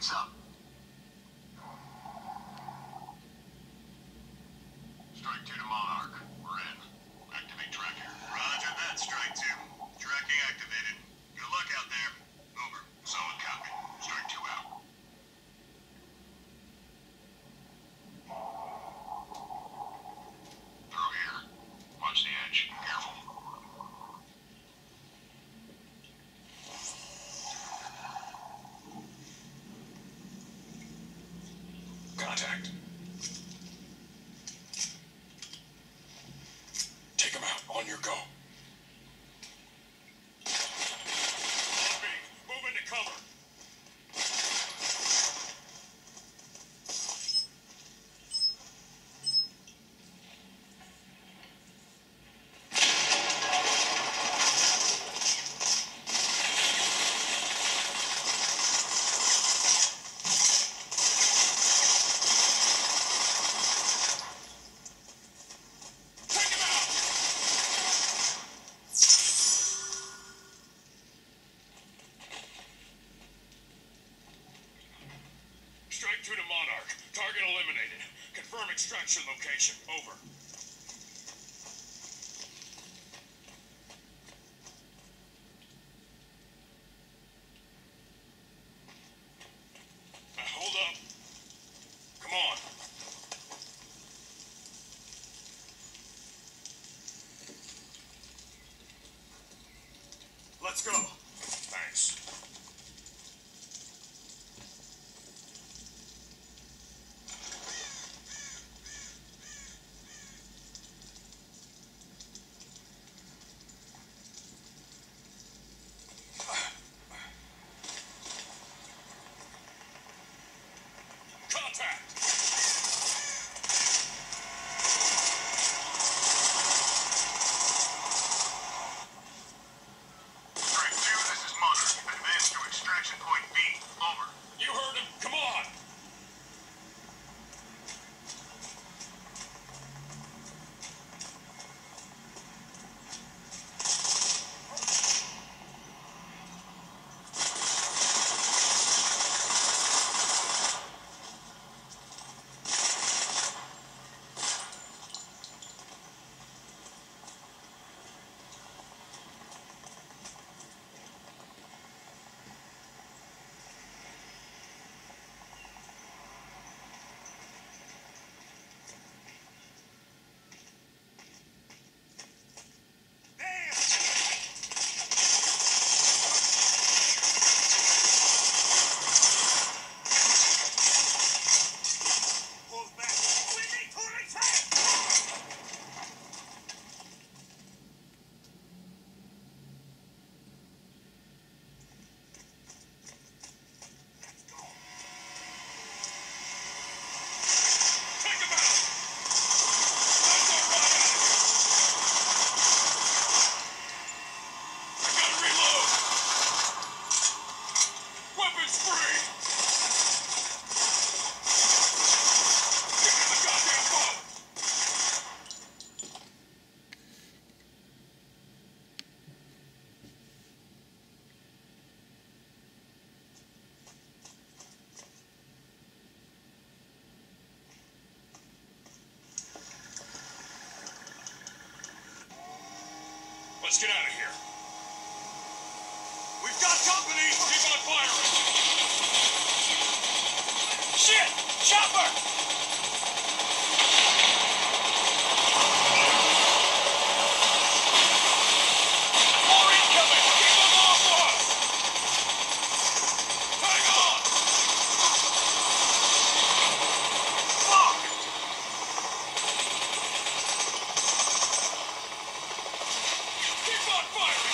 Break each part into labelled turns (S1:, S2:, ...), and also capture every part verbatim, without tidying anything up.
S1: Heads up. Strike two to Monarch. We're in. Activate tracking.
S2: Roger that, Strike two. Tracking activated. Good luck out there. Over.
S1: Solid copy. Strike two out. Through here. Watch the edge. Careful. Contact. Take him out. On your go.
S2: On me. Move into cover. Strike two to Monarch. Target eliminated. Confirm extraction location. Over. Now hold up. Come on. Let's go. Thanks. Contact!
S1: Strike two, this is Monarch. Advance to extraction point B. Over.
S2: You heard him. Come on! Let's get out of here. We've got company! Keep on firing! Shit! Chopper! More incoming! Keep them off us! Hang on! Fuck! Keep on firing!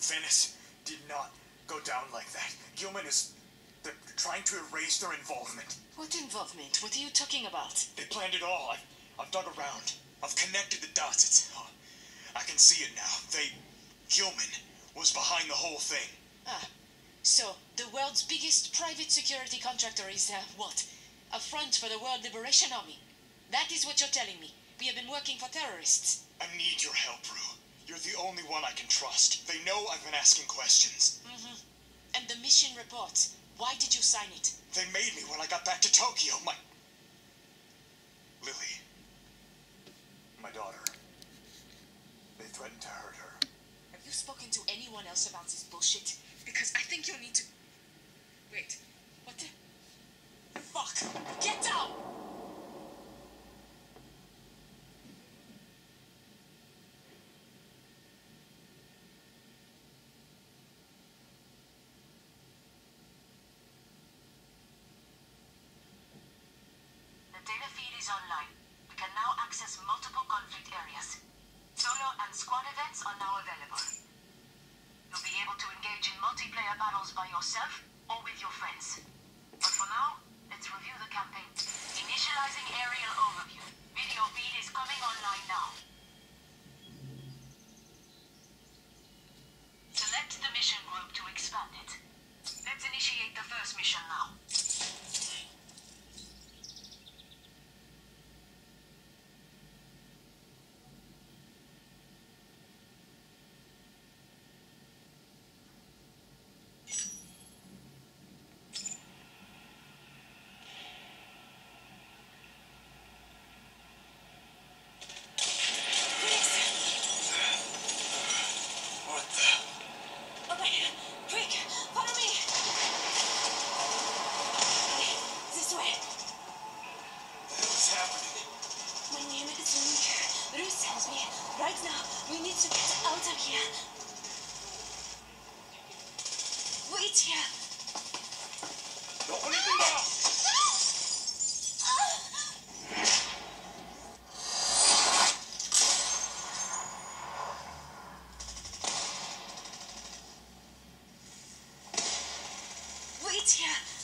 S3: Venice did not go down like that. Gilman is... They're trying to erase their involvement.
S4: What involvement? What are you talking about?
S3: They planned it all. I've, I've dug around. I've connected the dots. It's... Oh, I can see it now. They... Gilman was behind the whole thing.
S4: Ah, so the world's biggest private security contractor is, uh, what? A front for the World Liberation Army. That is what you're telling me. We have been working for terrorists.
S3: I need your help, Rue. You're the only one I can trust. They know I've been asking questions.
S4: Mm-hmm. And the mission report. Why did you sign it?
S3: They made me when I got back to Tokyo. My... Lily. My daughter. They threatened to hurt her.
S4: Have you spoken to anyone else about this bullshit? Because I think you need to... Wait. What the... Fuck! Get down!
S5: The data feed is online. We can now access multiple conflict areas. Solo and squad events are now available. You'll be able to engage in multiplayer battles by yourself or with your friends. But for now, let's review the campaign. Initializing aerial overview. Video feed is coming online now. Select the mission group to expand it. Let's initiate the first mission now.
S3: What the...
S4: Over here! Quick! Follow me! This way!
S3: What is happening?
S4: My name is Rue. Rue tells me right now we need to get out of here. Wait here!
S3: Don't leave me now!
S4: Wait here!